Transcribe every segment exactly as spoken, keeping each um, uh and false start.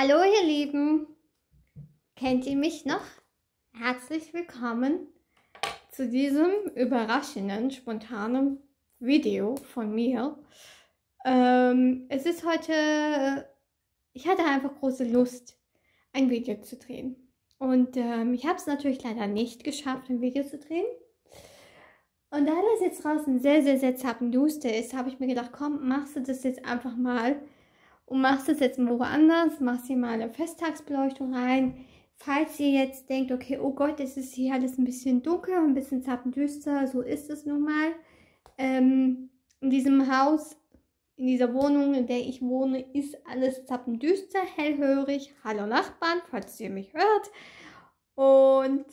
Hallo ihr Lieben, kennt ihr mich noch? Herzlich willkommen zu diesem überraschenden, spontanen Video von mir. Ähm, es ist heute, ich hatte einfach große Lust, ein Video zu drehen. Und ähm, ich habe es natürlich leider nicht geschafft, ein Video zu drehen. Und da das jetzt draußen sehr, sehr, sehr zappenduster ist, habe ich mir gedacht, komm, machst du das jetzt einfach mal. Und machst es jetzt mal woanders, machst hier mal eine Festtagsbeleuchtung rein. Falls ihr jetzt denkt, okay, oh Gott, es ist hier alles ein bisschen dunkel, ein bisschen zappendüster, so ist es nun mal. Ähm, in diesem Haus, in dieser Wohnung, in der ich wohne, ist alles zappendüster, hellhörig. Hallo Nachbarn, falls ihr mich hört. Und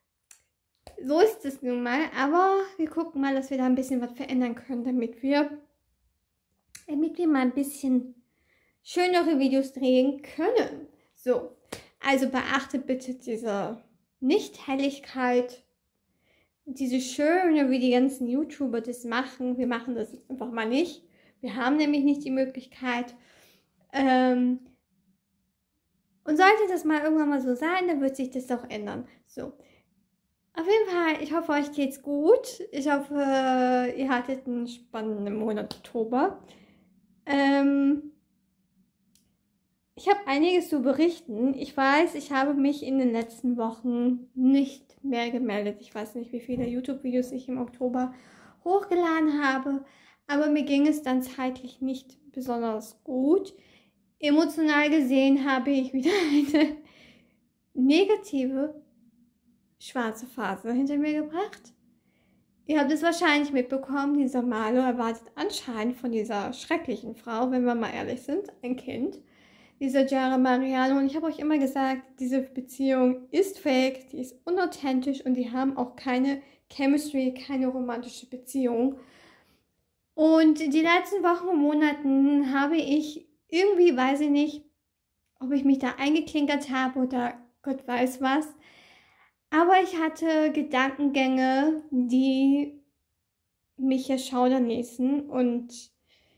so ist es nun mal. Aber wir gucken mal, dass wir da ein bisschen was verändern können, damit wir, damit wir mal ein bisschen schönere Videos drehen können. So, also beachtet bitte diese Nicht-Helligkeit, diese schöne, wie die ganzen YouTuber das machen. Wir machen das einfach mal nicht. Wir haben nämlich nicht die Möglichkeit. Ähm und sollte das mal irgendwann mal so sein, dann wird sich das auch ändern. So, auf jeden Fall, ich hoffe, euch geht's gut. Ich hoffe, ihr hattet einen spannenden Monat Oktober. Ähm Ich habe einiges zu berichten. Ich weiß, ich habe mich in den letzten Wochen nicht mehr gemeldet. Ich weiß nicht, wie viele YouTube-Videos ich im Oktober hochgeladen habe, aber mir ging es dann zeitlich nicht besonders gut. Emotional gesehen habe ich wieder eine negative schwarze Phase hinter mir gebracht. Ihr habt es wahrscheinlich mitbekommen, dieser Malo erwartet anscheinend von dieser schrecklichen Frau, wenn wir mal ehrlich sind, ein Kind. Dieser Jara Mariano, und ich habe euch immer gesagt, diese Beziehung ist fake, die ist unauthentisch und die haben auch keine Chemistry, keine romantische Beziehung. Und die letzten Wochen und Monaten habe ich irgendwie, weiß ich nicht, ob ich mich da eingeklinkert habe oder Gott weiß was, aber ich hatte Gedankengänge, die mich erschaudern ließen und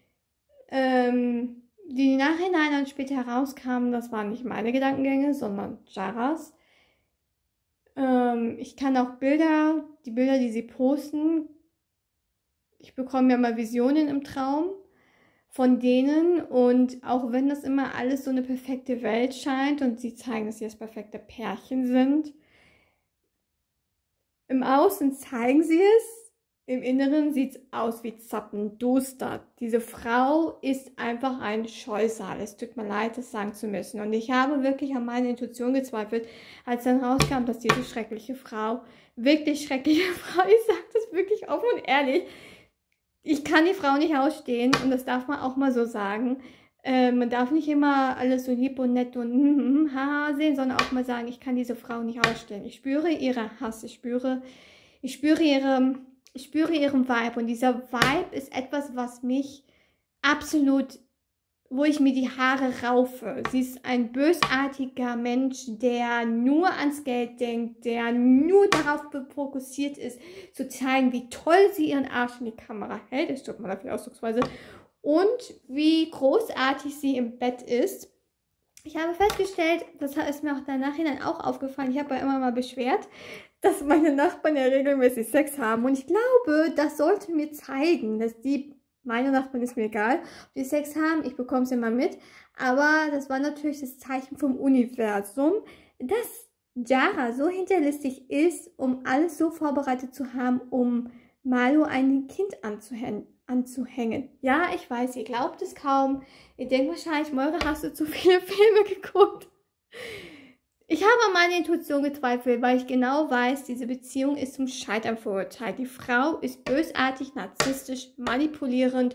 ähm, die im Nachhinein dann später herauskamen, das waren nicht meine Gedankengänge, sondern Jaras. Ähm, ich kann auch Bilder, die Bilder, die sie posten, ich bekomme ja mal Visionen im Traum von denen, und auch wenn das immer alles so eine perfekte Welt scheint und sie zeigen, dass sie das perfekte Pärchen sind, im Außen zeigen sie es, im Inneren sieht es aus wie zappenduster. Diese Frau ist einfach ein Scheusal. Es tut mir leid, das sagen zu müssen. Und ich habe wirklich an meine Intuition gezweifelt, als dann rauskam, dass diese schreckliche Frau, wirklich schreckliche Frau, ich sage das wirklich offen und ehrlich, ich kann die Frau nicht ausstehen, und das darf man auch mal so sagen. Äh, man darf nicht immer alles so lieb und nett und hm, hm, haha sehen, sondern auch mal sagen, ich kann diese Frau nicht ausstehen. Ich spüre ihre Hass, ich spüre, ich spüre ihre... Ich spüre ihren Vibe, und dieser Vibe ist etwas, was mich absolut, wo ich mir die Haare raufe. Sie ist ein bösartiger Mensch, der nur ans Geld denkt, der nur darauf fokussiert ist, zu zeigen, wie toll sie ihren Arsch in die Kamera hält. Es tut mir dafür Ausdrucksweise. Und wie großartig sie im Bett ist. Ich habe festgestellt, das ist mir auch im Nachhinein auch aufgefallen, ich habe ja immer mal beschwert, dass meine Nachbarn ja regelmäßig Sex haben. Und ich glaube, das sollte mir zeigen, dass die, meine Nachbarn ist mir egal, ob die Sex haben, ich bekomme es immer mit. Aber das war natürlich das Zeichen vom Universum, dass Jara so hinterlistig ist, um alles so vorbereitet zu haben, um Malo ein Kind anzuhängen. anzuhängen. Ja, ich weiß, ihr glaubt es kaum. Ihr denkt wahrscheinlich, Moira, hast du zu viele Filme geguckt? Ich habe an meine Intuition gezweifelt, weil ich genau weiß, diese Beziehung ist zum Scheitern verurteilt. Die Frau ist bösartig, narzisstisch, manipulierend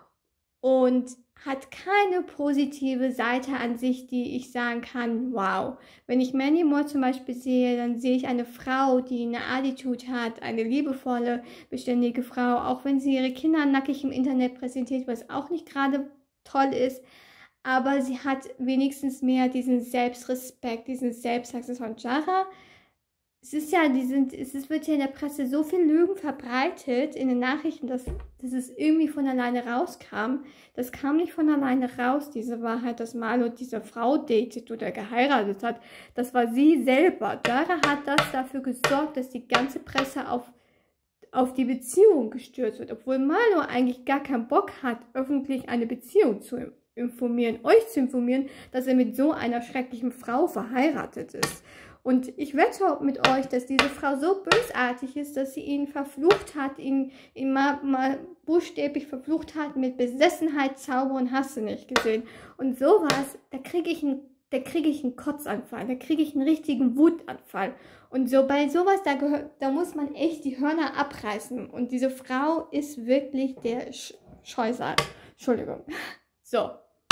und hat keine positive Seite an sich, die ich sagen kann, wow. Wenn ich Mandy Moore zum Beispiel sehe, dann sehe ich eine Frau, die eine Attitude hat, eine liebevolle, beständige Frau, auch wenn sie ihre Kinder nackig im Internet präsentiert, was auch nicht gerade toll ist, aber sie hat wenigstens mehr diesen Selbstrespekt, diesen Selbstachse von Jara. es ist ja, die sind, es wird ja in der Presse so viel Lügen verbreitet, in den Nachrichten, dass, dass es irgendwie von alleine rauskam. Das kam nicht von alleine raus, diese Wahrheit, dass Marlo diese Frau datet oder geheiratet hat. Das war sie selber. Jara hat das dafür gesorgt, dass die ganze Presse auf, auf die Beziehung gestürzt wird, obwohl Marlo eigentlich gar keinen Bock hat, öffentlich eine Beziehung zu informieren, euch zu informieren, dass er mit so einer schrecklichen Frau verheiratet ist. Und ich wette mit euch, dass diese Frau so bösartig ist, dass sie ihn verflucht hat, ihn, ihn mal, mal buchstäblich verflucht hat mit Besessenheit, Zauber und hast du nicht gesehen. Und sowas, da kriege ich einen, da kriege ich einen Kotzanfall, da kriege ich einen richtigen Wutanfall. Und so bei sowas, da, gehört, da muss man echt die Hörner abreißen. Und diese Frau ist wirklich der Sch Scheusal. Entschuldigung. So.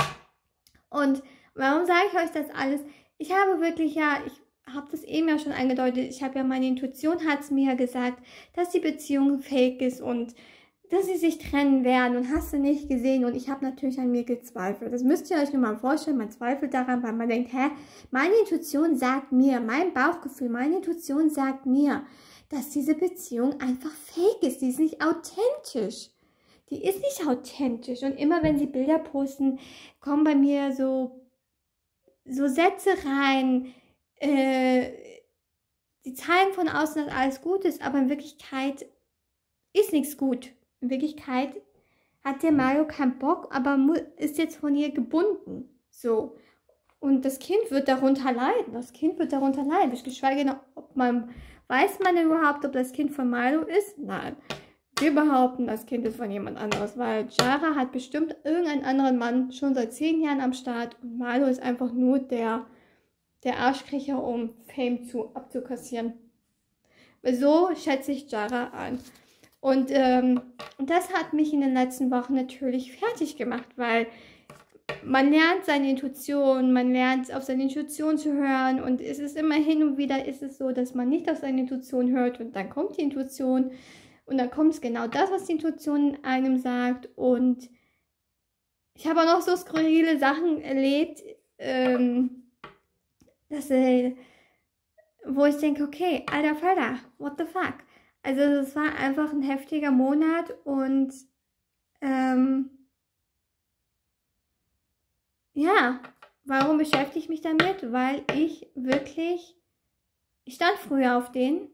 Und warum sage ich euch das alles? Ich habe wirklich, ja, ich habe das eben ja schon angedeutet, ich habe ja, meine Intuition hat es mir ja gesagt, dass die Beziehung fake ist und dass sie sich trennen werden und hast du nicht gesehen und ich habe natürlich an mir gezweifelt. Das müsst ihr euch nur mal vorstellen, man zweifelt daran, weil man denkt, hä, meine Intuition sagt mir, mein Bauchgefühl, meine Intuition sagt mir, dass diese Beziehung einfach fake ist, die ist nicht authentisch. Die ist nicht authentisch und immer wenn sie Bilder posten, kommen bei mir so, so Sätze rein, Äh, die zeigen von außen, dass alles gut ist, aber in Wirklichkeit ist nichts gut. In Wirklichkeit hat der Mario keinen Bock, aber ist jetzt von ihr gebunden. So. Und das Kind wird darunter leiden. Das Kind wird darunter leiden. Ich geschweige denn, ob man, weiß man denn überhaupt, ob das Kind von Mario ist? Nein. Wir behaupten, das Kind ist von jemand anderes, weil Jara hat bestimmt irgendeinen anderen Mann schon seit zehn Jahren am Start und Mario ist einfach nur der der Arschkriecher, um Fame zu, abzukassieren. So schätze ich Jara an. Und, ähm, und das hat mich in den letzten Wochen natürlich fertig gemacht, weil man lernt seine Intuition, man lernt auf seine Intuition zu hören und es ist immer hin und wieder ist es so, dass man nicht auf seine Intuition hört und dann kommt die Intuition und dann kommt es genau das, was die Intuition einem sagt und ich habe auch noch so skurrile Sachen erlebt, ähm, dass, äh, wo ich denke, okay, alter Falter, what the fuck? Also es war einfach ein heftiger Monat und ähm, ja, warum beschäftige ich mich damit? Weil ich wirklich, ich stand früher auf den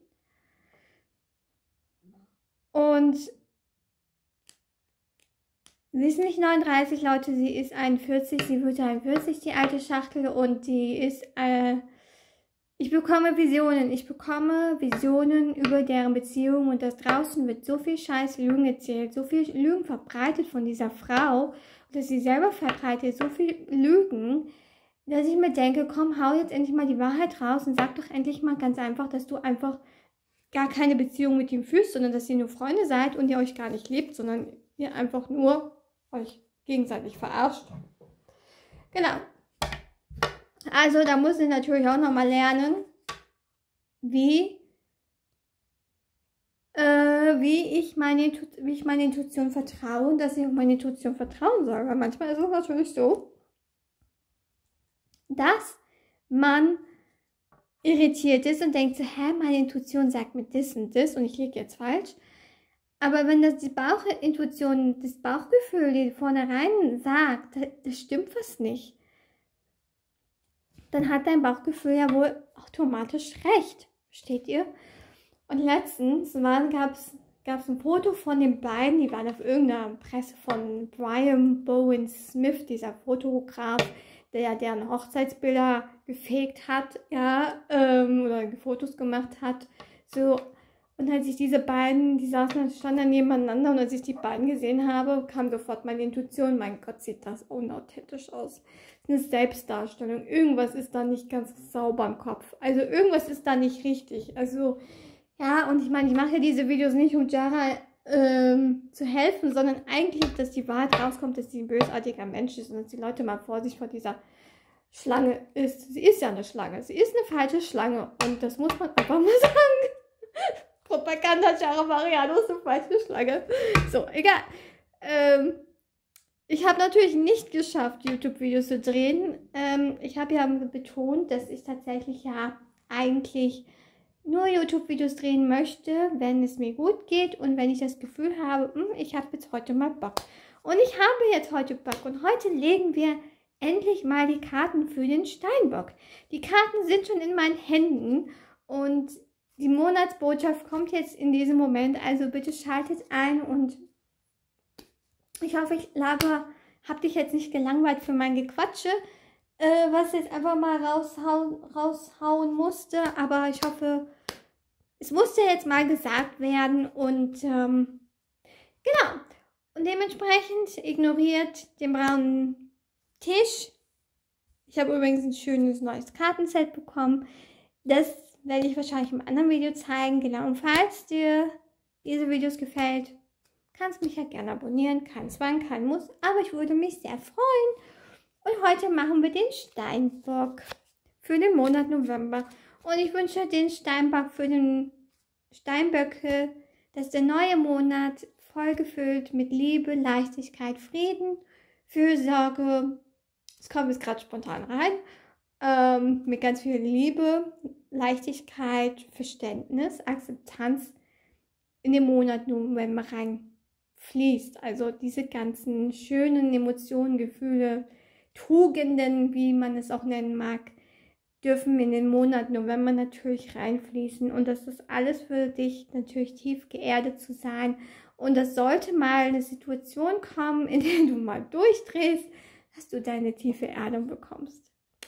und sie ist nicht neununddreißig, Leute, sie ist einundvierzig, sie wird einundvierzig, die alte Schachtel und die ist, äh, ich bekomme Visionen, ich bekomme Visionen über deren Beziehung und das draußen wird so viel scheiß Lügen erzählt, so viel Lügen verbreitet von dieser Frau, dass sie selber verbreitet, so viel Lügen, dass ich mir denke, komm, hau jetzt endlich mal die Wahrheit raus und sag doch endlich mal ganz einfach, dass du einfach gar keine Beziehung mit ihm führst, sondern dass ihr nur Freunde seid und ihr euch gar nicht liebt, sondern ihr einfach nur euch gegenseitig verarscht. Genau. Also da muss ich natürlich auch nochmal lernen, wie, äh, wie, ich meine, wie ich meine Intuition vertraue und dass ich auf meine Intuition vertrauen soll. Weil manchmal ist es natürlich so, dass man irritiert ist und denkt so, hä, meine Intuition sagt mir das und das und ich liege jetzt falsch. Aber wenn das die Bauchintuition, das Bauchgefühl, die vornherein sagt, das stimmt was nicht, dann hat dein Bauchgefühl ja wohl automatisch recht. Versteht ihr? Und letztens gab es ein Foto von den beiden, die waren auf irgendeiner Presse von Brian Bowen Smith, dieser Fotograf, der deren Hochzeitsbilder gefaked hat, ja, ähm, oder Fotos gemacht hat, so. Und als ich diese beiden, die saßen, standen dann nebeneinander und als ich die beiden gesehen habe, kam sofort meine Intuition, mein Gott, sieht das unauthentisch aus. Das ist eine Selbstdarstellung, irgendwas ist da nicht ganz sauber im Kopf, also irgendwas ist da nicht richtig, also, ja, und ich meine, ich mache ja diese Videos nicht, um Jara ähm, zu helfen, sondern eigentlich, dass die Wahrheit rauskommt, dass sie ein bösartiger Mensch ist und dass die Leute mal Vorsicht vor dieser Schlange ist. Sie ist ja eine Schlange, sie ist eine falsche Schlange und das muss man einfach mal sagen. Propaganda, Jara Mariano ist eine falsche Schlange. So, egal. Ähm, ich habe natürlich nicht geschafft, YouTube-Videos zu drehen. Ähm, ich habe ja betont, dass ich tatsächlich ja eigentlich nur YouTube-Videos drehen möchte, wenn es mir gut geht und wenn ich das Gefühl habe, ich habe jetzt heute mal Bock. Und ich habe jetzt heute Bock und heute legen wir endlich mal die Karten für den Steinbock. Die Karten sind schon in meinen Händen und die Monatsbotschaft kommt jetzt in diesem Moment, also bitte schaltet ein und ich hoffe, ich laber, hab dich jetzt nicht gelangweilt für mein Gequatsche, äh, was jetzt einfach mal raushauen, raushauen musste, aber ich hoffe, es musste jetzt mal gesagt werden und ähm, genau. Und dementsprechend ignoriert den braunen Tisch. Ich habe übrigens ein schönes neues Kartenset bekommen. Das werde ich wahrscheinlich im anderen Video zeigen. Genau, und falls dir diese Videos gefällt, kannst mich ja gerne abonnieren. Kein Zwang, kein Muss, aber ich würde mich sehr freuen. Und heute machen wir den Steinbock für den Monat November. Und ich wünsche den Steinbock für den Steinböcke, dass der neue Monat voll gefüllt mit Liebe, Leichtigkeit, Frieden, Fürsorge. Es kommt jetzt gerade spontan rein. Ähm, mit ganz viel Liebe, Leichtigkeit, Verständnis, Akzeptanz in den Monat November reinfließt. Also diese ganzen schönen Emotionen, Gefühle, Tugenden, wie man es auch nennen mag, dürfen in den Monat November natürlich reinfließen. Und das ist alles für dich natürlich tief geerdet zu sein. Und das sollte mal eine Situation kommen, in der du mal durchdrehst, dass du deine tiefe Erdung bekommst.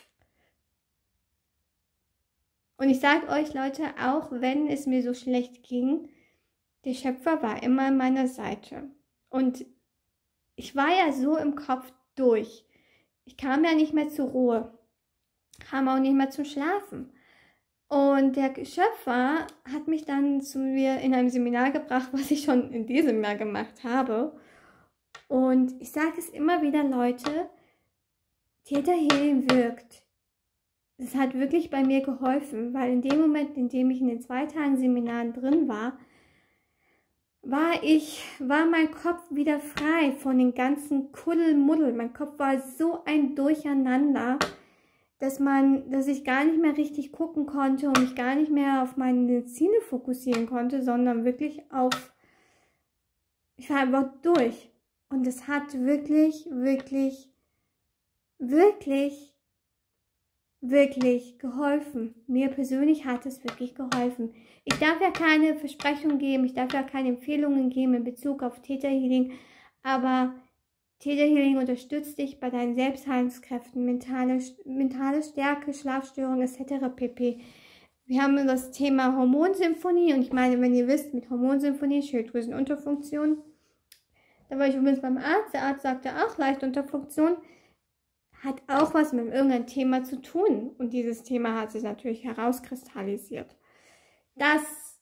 Und ich sage euch, Leute, auch wenn es mir so schlecht ging, der Schöpfer war immer an meiner Seite. Und ich war ja so im Kopf durch. Ich kam ja nicht mehr zur Ruhe, kam auch nicht mehr zum Schlafen. Und der Schöpfer hat mich dann zu mir in einem Seminar gebracht, was ich schon in diesem Jahr gemacht habe. Und ich sage es immer wieder, Leute, Theta Healing wirkt. Das hat wirklich bei mir geholfen, weil in dem Moment, in dem ich in den zwei Tagen Seminaren drin war, war ich, war mein Kopf wieder frei von den ganzen Kuddelmuddel. Mein Kopf war so ein Durcheinander, dass man, dass ich gar nicht mehr richtig gucken konnte und mich gar nicht mehr auf meine Ziele fokussieren konnte, sondern wirklich auf, ich war einfach durch. Und es hat wirklich, wirklich, wirklich, wirklich geholfen. Mir persönlich hat es wirklich geholfen. Ich darf ja keine Versprechungen geben, ich darf ja keine Empfehlungen geben in Bezug auf Theta Healing, aber Theta Healing unterstützt dich bei deinen Selbstheilungskräften, mentale, mentale Stärke, Schlafstörungen et cetera pp. Wir haben das Thema Hormonsymphonie und ich meine, wenn ihr wisst, mit Hormonsymphonie, Schilddrüsenunterfunktion, da war ich übrigens beim Arzt, der Arzt sagte auch leicht Unterfunktion, hat auch was mit irgendeinem Thema zu tun. Und dieses Thema hat sich natürlich herauskristallisiert. Das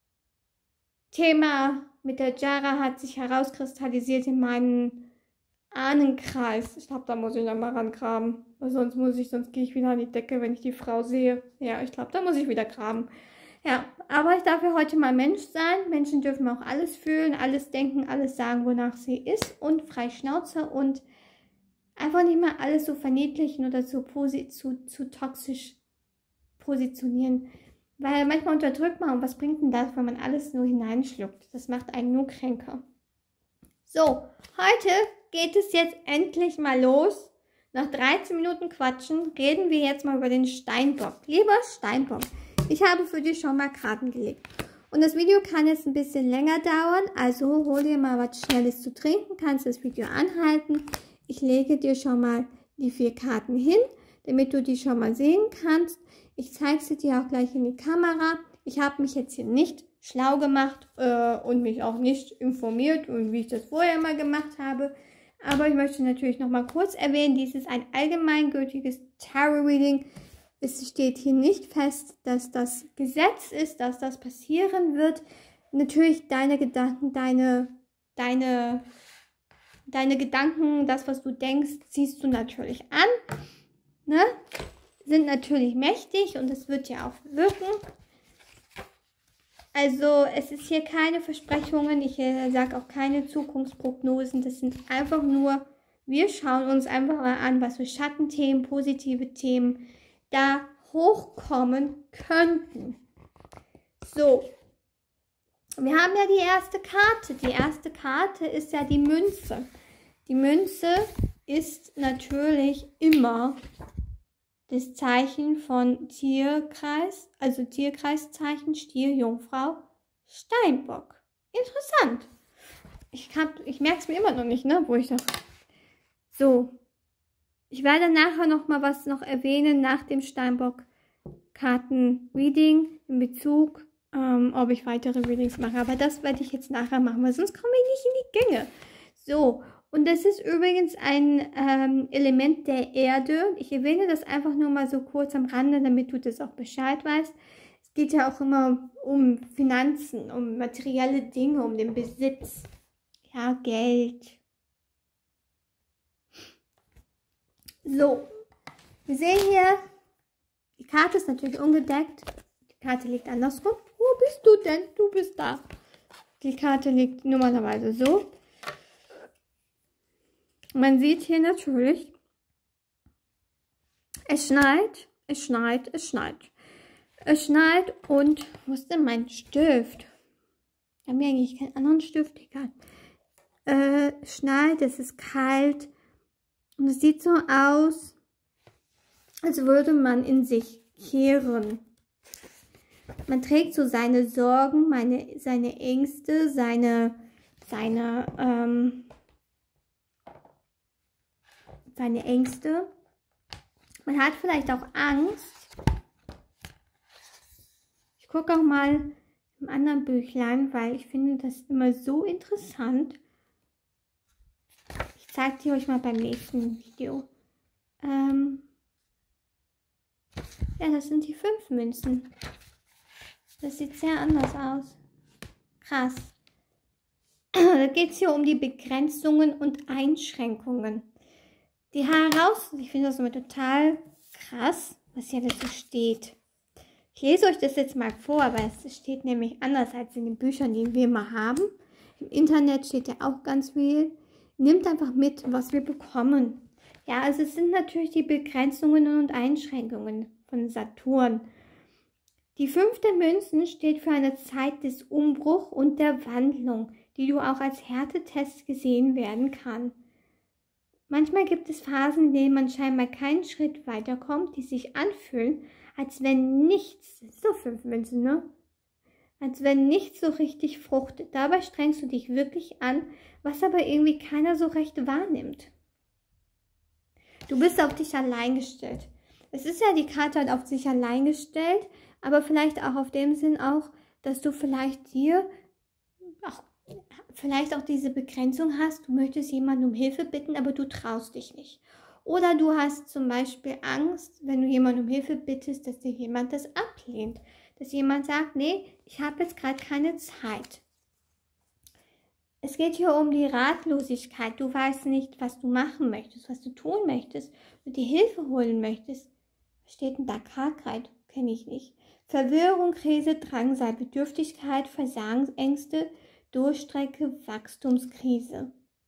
Thema mit der Jara hat sich herauskristallisiert in meinen Ahnenkreis. Ich glaube, da muss ich nochmal rangraben. Sonst muss ich, sonst gehe ich wieder an die Decke, wenn ich die Frau sehe. Ja, ich glaube, da muss ich wieder graben. Ja, aber ich darf ja heute mal Mensch sein. Menschen dürfen auch alles fühlen, alles denken, alles sagen, wonach sie ist. Und frei Schnauze und einfach nicht mal alles so verniedlichen oder so zu, zu toxisch positionieren. Weil manchmal unterdrückt man, und was bringt denn das, wenn man alles nur hineinschluckt? Das macht einen nur kränker. So, heute geht es jetzt endlich mal los. Nach dreizehn Minuten Quatschen reden wir jetzt mal über den Steinbock. Lieber Steinbock, ich habe für dich schon mal Karten gelegt. Und das Video kann jetzt ein bisschen länger dauern, also hol dir mal was Schnelles zu trinken, kannst das Video anhalten. Ich lege dir schon mal die vier Karten hin, damit du die schon mal sehen kannst. Ich zeige sie dir auch gleich in die Kamera. Ich habe mich jetzt hier nicht schlau gemacht äh, und mich auch nicht informiert, und wie ich das vorher immer gemacht habe. Aber ich möchte natürlich noch mal kurz erwähnen, dies ist ein allgemeingültiges Tarot-Reading. Es steht hier nicht fest, dass das Gesetz ist, dass das passieren wird. Natürlich deine Gedanken, deine, deine, deine Gedanken, das, was du denkst, ziehst du natürlich an. Ne? Sind natürlich mächtig und es wird ja auch wirken. Also es ist hier keine Versprechungen, ich äh, sage auch keine Zukunftsprognosen, das sind einfach nur, wir schauen uns einfach mal an, was für Schattenthemen, positive Themen da hochkommen könnten. So, wir haben ja die erste Karte. Die erste Karte ist ja die Münze. Die Münze ist natürlich immer das Zeichen von Tierkreis, also Tierkreiszeichen, Stier, Jungfrau, Steinbock. Interessant. Ich, ich merke es mir immer noch nicht, ne, wo ich noch... So, ich werde nachher noch mal was noch erwähnen nach dem Steinbock-Karten-Reading in Bezug, ähm, ob ich weitere Readings mache. Aber das werde ich jetzt nachher machen, weil sonst komme ich nicht in die Gänge. So, und das ist übrigens ein ähm, Element der Erde. Ich erwähne das einfach nur mal so kurz am Rande, damit du das auch Bescheid weißt. Es geht ja auch immer um Finanzen, um materielle Dinge, um den Besitz. Ja, Geld. So, wir sehen hier, die Karte ist natürlich ungedeckt. Die Karte liegt andersrum. Wo bist du denn? Du bist da. Die Karte liegt normalerweise so. Man sieht hier natürlich, es schneit, es schneit, es schneit. Es schneit und, wo ist denn mein Stift? Ich habe mir eigentlich keinen anderen Stift, egal. Äh, es schneit, es ist kalt und es sieht so aus, als würde man in sich kehren. Man trägt so seine Sorgen, meine, seine Ängste, seine, seine, ähm, seine Ängste. Man hat vielleicht auch Angst. Ich gucke auch mal im anderen Büchlein, weil ich finde das immer so interessant. Ich zeige die euch mal beim nächsten Video. Ähm ja, das sind die fünf Münzen. Das sieht sehr anders aus. Krass. Da geht es hier um die Begrenzungen und Einschränkungen. Die heraus, ich finde das immer total krass, was hier dazu steht. Ich lese euch das jetzt mal vor, aber es steht nämlich anders als in den Büchern, die wir mal haben. Im Internet steht ja auch ganz viel. Nimmt einfach mit, was wir bekommen. Ja, also es sind natürlich die Begrenzungen und Einschränkungen von Saturn. Die fünfte Münzen steht für eine Zeit des Umbruchs und der Wandlung, die du auch als Härtetest gesehen werden kann. Manchmal gibt es Phasen, in denen man scheinbar keinen Schritt weiterkommt, die sich anfühlen, als wenn nichts, so fünf Münzen, ne? Als wenn nichts so richtig fruchtet. Dabei strengst du dich wirklich an, was aber irgendwie keiner so recht wahrnimmt. Du bist auf dich allein gestellt. Es ist ja die Karte halt auf sich allein gestellt, aber vielleicht auch auf dem Sinn auch, dass du vielleicht dir auch, vielleicht auch diese Begrenzung hast. Du möchtest jemanden um Hilfe bitten, aber du traust dich nicht. Oder du hast zum Beispiel Angst, wenn du jemanden um Hilfe bittest, dass dir jemand das ablehnt. Dass jemand sagt, nee, ich habe jetzt gerade keine Zeit. Es geht hier um die Ratlosigkeit. Du weißt nicht, was du machen möchtest, was du tun möchtest. Du dir Hilfe holen möchtest. Was steht denn da? Kargheit? Kenne ich nicht. Verwirrung, Krise, Drangsal, Bedürftigkeit, Versagensängste, Durchstrecke, Wachstumskrise.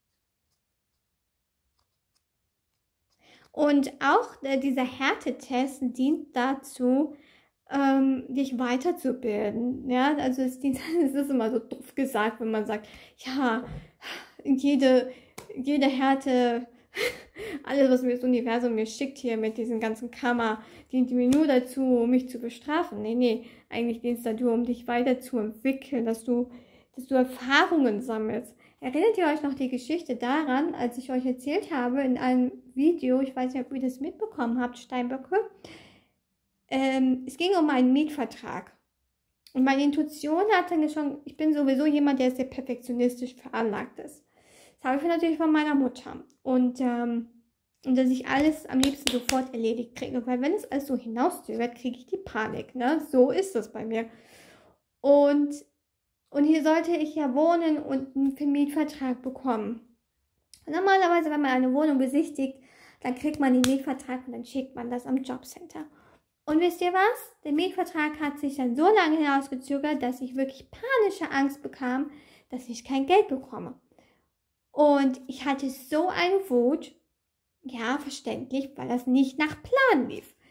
Und auch äh, dieser Härtetest dient dazu, ähm, dich weiterzubilden. Ja, also es, dient, es ist immer so doof gesagt, wenn man sagt, ja, jede, jede Härte, alles, was mir das Universum mir schickt hier mit diesem ganzen Karma, dient mir nur dazu, um mich zu bestrafen. Nee, nee, eigentlich dient es dazu, um dich weiterzuentwickeln, dass du, dass du Erfahrungen sammelst. Erinnert ihr euch noch die Geschichte daran, als ich euch erzählt habe in einem Video, ich weiß nicht, ob ihr das mitbekommen habt, Steinböcke, ähm, es ging um einen Mietvertrag. Und meine Intuition hat dann schon, ich bin sowieso jemand, der sehr perfektionistisch veranlagt ist. Das habe ich natürlich von meiner Mutter. Und, ähm, und dass ich alles am liebsten sofort erledigt kriege. Weil wenn es alles so hinauszögert, kriege ich die Panik. Ne? So ist das bei mir. Und Und hier sollte ich ja wohnen und einen Mietvertrag bekommen. Und normalerweise, wenn man eine Wohnung besichtigt, dann kriegt man den Mietvertrag und dann schickt man das am Jobcenter. Und wisst ihr was? Der Mietvertrag hat sich dann so lange hinausgezögert, dass ich wirklich panische Angst bekam, dass ich kein Geld bekomme. Und ich hatte so eine Wut, ja, verständlich, weil das nicht nach Plan lief.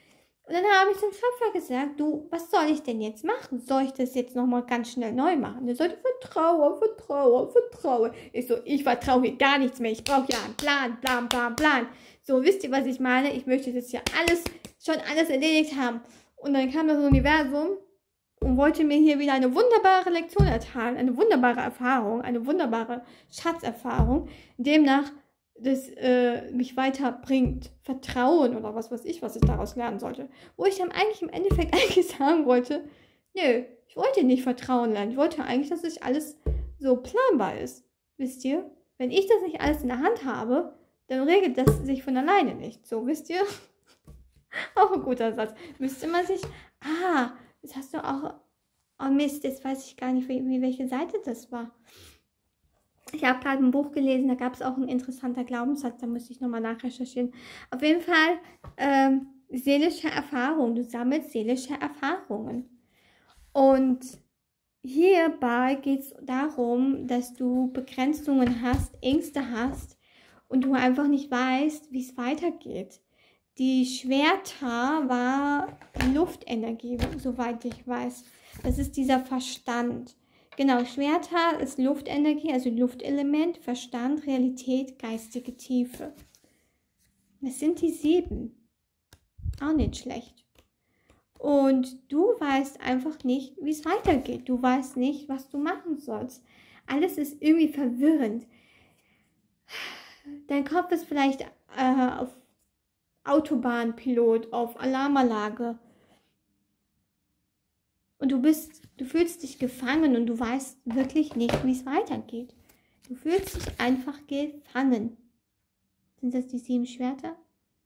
Und dann habe ich zum Schöpfer gesagt, du, was soll ich denn jetzt machen? Soll ich das jetzt nochmal ganz schnell neu machen? Der sollte vertraue, vertraue, vertraue. Ich so, ich vertraue hier gar nichts mehr. Ich brauche ja einen Plan, Plan, Plan, Plan. So, wisst ihr, was ich meine? Ich möchte das ja alles, schon alles erledigt haben. Und dann kam das Universum und wollte mir hier wieder eine wunderbare Lektion erteilen, eine wunderbare Erfahrung, eine wunderbare Schatzerfahrung. Demnach das äh, mich weiterbringt, Vertrauen oder was weiß ich, was ich daraus lernen sollte. Wo ich dann eigentlich im Endeffekt eigentlich sagen wollte, nö, ich wollte nicht Vertrauen lernen. Ich wollte eigentlich, dass das alles so planbar ist. Wisst ihr? Wenn ich das nicht alles in der Hand habe, dann regelt das sich von alleine nicht. So, wisst ihr? Auch ein guter Satz. Müsste man sich, ah, das hast du auch, oh Mist, jetzt weiß ich gar nicht, wie, wie welche Seite das war. Ich habe gerade ein Buch gelesen, da gab es auch einen interessanten Glaubenssatz, da müsste ich nochmal nachrecherchieren. Auf jeden Fall ähm, seelische Erfahrung, du sammelst seelische Erfahrungen. Und hierbei geht es darum, dass du Begrenzungen hast, Ängste hast und du einfach nicht weißt, wie es weitergeht. Die Schwerter war Luftenergie, soweit ich weiß. Das ist dieser Verstand. Genau, Schwerter ist Luftenergie, also Luftelement, Verstand, Realität, geistige Tiefe. Das sind die sieben. Auch nicht schlecht. Und du weißt einfach nicht, wie es weitergeht. Du weißt nicht, was du machen sollst. Alles ist irgendwie verwirrend. Dein Kopf ist vielleicht äh, auf Autobahnpilot, auf Alarmanlage. Und du bist, du fühlst dich gefangen und du weißt wirklich nicht, wie es weitergeht. Du fühlst dich einfach gefangen. Sind das die sieben Schwerter?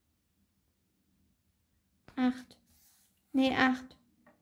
Acht. Nee, acht.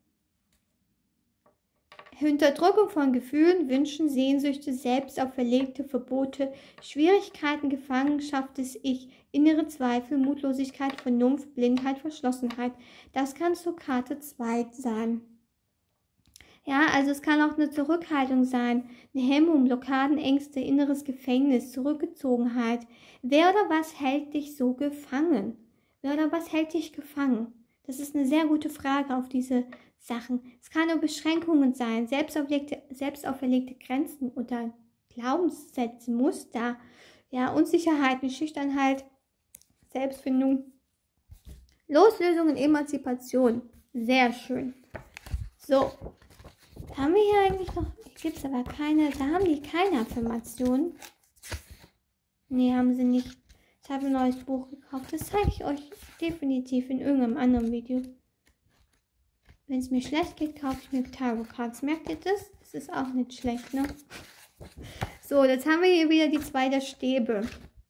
Unterdrückung von Gefühlen, Wünschen, Sehnsüchte, selbst auferlegte Verbote, Schwierigkeiten, Gefangenschaft des Ich, innere Zweifel, Mutlosigkeit, Vernunft, Blindheit, Verschlossenheit. Das kann zur Karte zwei sein. Ja, also es kann auch eine Zurückhaltung sein, eine Hemmung, Blockaden, Ängste, inneres Gefängnis, Zurückgezogenheit. Wer oder was hält dich so gefangen? Wer oder was hält dich gefangen? Das ist eine sehr gute Frage auf diese Sachen. Es kann nur Beschränkungen sein, selbst auferlegte, selbst auferlegte Grenzen oder Glaubenssätze, Muster, ja, Unsicherheiten, Schüchternheit, Selbstfindung, Loslösung und Emanzipation. Sehr schön. So. Haben wir hier eigentlich noch, hier gibt es aber keine, da haben die keine Affirmationen. Nee, haben sie nicht. Ich habe ein neues Buch gekauft, das zeige ich euch definitiv in irgendeinem anderen Video. Wenn es mir schlecht geht, kaufe ich mir Tarot Cards. Merkt ihr das? Das ist auch nicht schlecht, ne? So, jetzt haben wir hier wieder die zwei der Stäbe.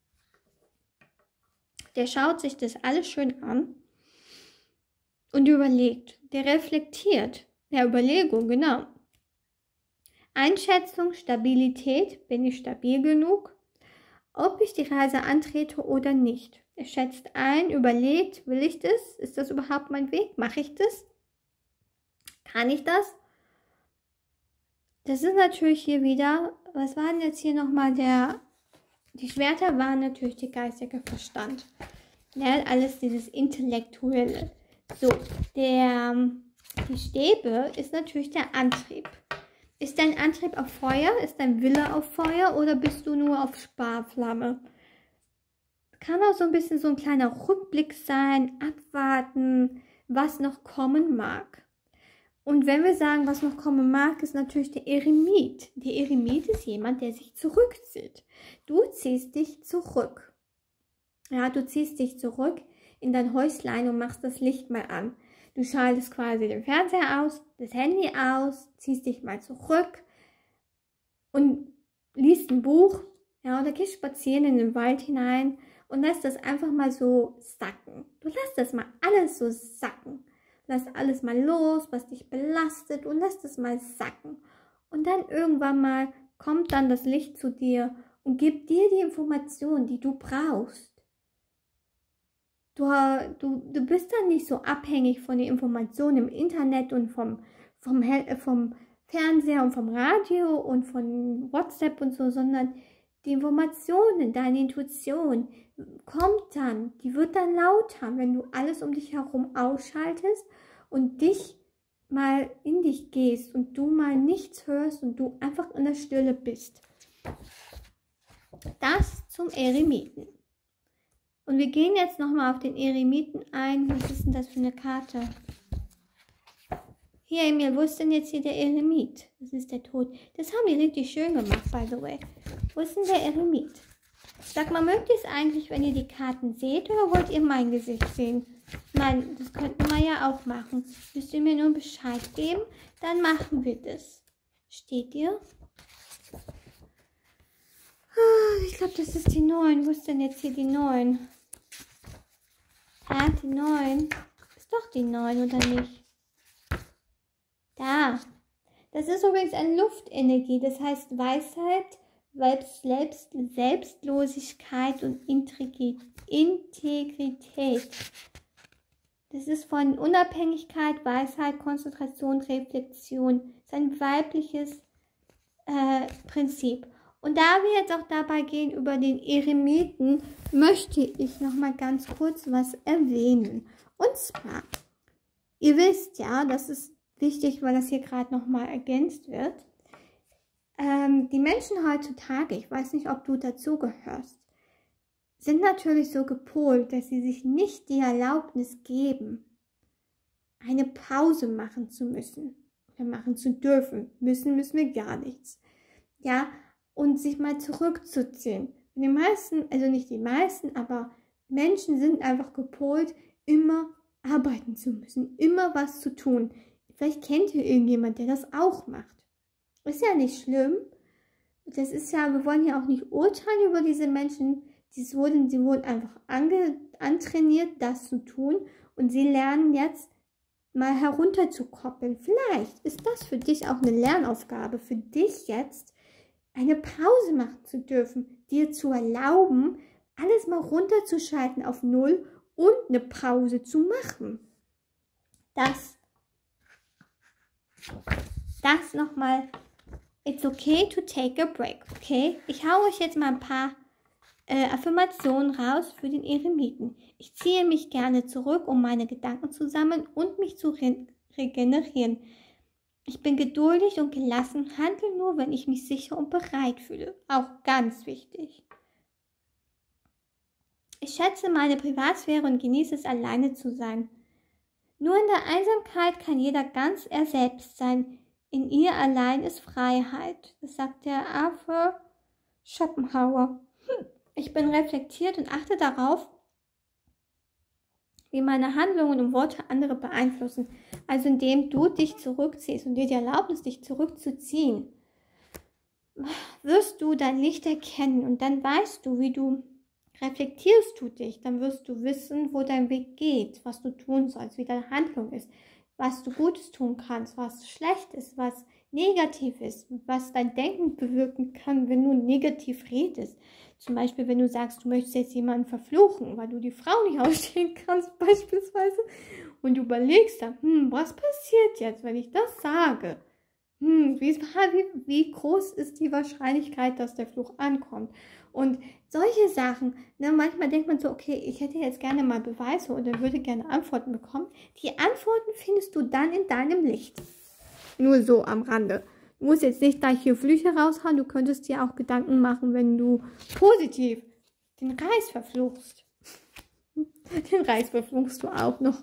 Der schaut sich das alles schön an und überlegt. Der reflektiert. Ja, Überlegung, genau. Einschätzung, Stabilität, bin ich stabil genug? Ob ich die Reise antrete oder nicht. Er schätzt ein, überlegt, will ich das? Ist das überhaupt mein Weg? Mache ich das? Kann ich das? Das ist natürlich hier wieder, was war denn jetzt hier nochmal der, die Schwerter waren natürlich der geistige Verstand. Ja, alles dieses Intellektuelle. So, der... Die Stäbe ist natürlich der Antrieb. Ist dein Antrieb auf Feuer? Ist dein Wille auf Feuer? Oder bist du nur auf Sparflamme? Kann auch so ein bisschen so ein kleiner Rückblick sein, abwarten, was noch kommen mag. Und wenn wir sagen, was noch kommen mag, ist natürlich der Eremit. Der Eremit ist jemand, der sich zurückzieht. Du ziehst dich zurück. Ja, du ziehst dich zurück in dein Häuslein und machst das Licht mal an. Du schaltest quasi den Fernseher aus, das Handy aus, ziehst dich mal zurück und liest ein Buch, ja, oder gehst spazieren in den Wald hinein und lässt das einfach mal so sacken. Du lässt das mal alles so sacken. Lass alles mal los, was dich belastet und lässt es mal sacken. Und dann irgendwann mal kommt dann das Licht zu dir und gibt dir die Information, die du brauchst. Du, du, du bist dann nicht so abhängig von den Informationen im Internet und vom, vom, vom Fernseher und vom Radio und von WhatsApp und so, sondern die Informationen, deine Intuition kommt dann, die wird dann lauter, wenn du alles um dich herum ausschaltest und dich mal in dich gehst und du mal nichts hörst und du einfach in der Stille bist. Das zum Eremiten. Und wir gehen jetzt nochmal auf den Eremiten ein. Was ist denn das für eine Karte? Hier, Emil, wo ist denn jetzt hier der Eremit? Das ist der Tod. Das haben die richtig schön gemacht, by the way. Wo ist denn der Eremit? Sag mal, mögt ihr es eigentlich, wenn ihr die Karten seht, oder wollt ihr mein Gesicht sehen? Nein, das könnten wir ja auch machen. Müsst ihr mir nur Bescheid geben, dann machen wir das. Steht ihr? Ich glaube, das ist die neun. Wo ist denn jetzt hier die neun? Ah, die neun. Ist doch die neun, oder nicht? Da. Das ist übrigens eine Luftenergie. Das heißt Weisheit, Selbst, Selbstlosigkeit und Integrität. Das ist von Unabhängigkeit, Weisheit, Konzentration, Reflexion. Das ist ein weibliches äh, Prinzip. Und da wir jetzt auch dabei gehen über den Eremiten, möchte ich noch mal ganz kurz was erwähnen. Und zwar, ihr wisst ja, das ist wichtig, weil das hier gerade noch mal ergänzt wird. Ähm, die Menschen heutzutage, ich weiß nicht, ob du dazu gehörst, sind natürlich so gepolt, dass sie sich nicht die Erlaubnis geben, eine Pause machen zu müssen oder machen zu dürfen. Müssen, müssen wir gar nichts. Ja, und sich mal zurückzuziehen. Und die meisten, also nicht die meisten, aber Menschen sind einfach gepolt, immer arbeiten zu müssen, immer was zu tun. Vielleicht kennt ihr irgendjemand, der das auch macht. Ist ja nicht schlimm. Das ist ja, wir wollen ja auch nicht urteilen über diese Menschen. Die wurden, sie wurden einfach ange, antrainiert, das zu tun. Und sie lernen jetzt mal herunterzukoppeln. Vielleicht ist das für dich auch eine Lernaufgabe. Für dich jetzt eine Pause machen zu dürfen. Dir zu erlauben, alles mal runterzuschalten auf Null und eine Pause zu machen. Das, das nochmal. It's okay to take a break, okay? Ich hau euch jetzt mal ein paar äh, Affirmationen raus für den Eremiten. Ich ziehe mich gerne zurück, um meine Gedanken zu sammeln und mich zu re regenerieren. Ich bin geduldig und gelassen, handle nur, wenn ich mich sicher und bereit fühle. Auch ganz wichtig. Ich schätze meine Privatsphäre und genieße es, alleine zu sein. Nur in der Einsamkeit kann jeder ganz er selbst sein. In ihr allein ist Freiheit. Das sagt der Arthur Schopenhauer. Hm. Ich bin reflektiert und achte darauf, wie meine Handlungen und Worte andere beeinflussen. Also indem du dich zurückziehst und dir die Erlaubnis, dich zurückzuziehen, wirst du dein Licht erkennen und dann weißt du, wie du reflektierst du dich. Dann wirst du wissen, wo dein Weg geht, was du tun sollst, wie deine Handlung ist, was du Gutes tun kannst, was schlecht ist, was negativ ist, was dein Denken bewirken kann, wenn du negativ redest. Zum Beispiel, wenn du sagst, du möchtest jetzt jemanden verfluchen, weil du die Frau nicht ausstehen kannst beispielsweise und du überlegst dann, hm, was passiert jetzt, wenn ich das sage? Hm, wie, wie, wie groß ist die Wahrscheinlichkeit, dass der Fluch ankommt? Und solche Sachen, ne, manchmal denkt man so, okay, ich hätte jetzt gerne mal Beweise oder würde gerne Antworten bekommen. Die Antworten findest du dann in deinem Licht. Nur so am Rande. Du musst jetzt nicht gleich hier Flüche raushauen, du könntest dir auch Gedanken machen, wenn du positiv den Reis verfluchst. Den Reis verfluchst du auch noch.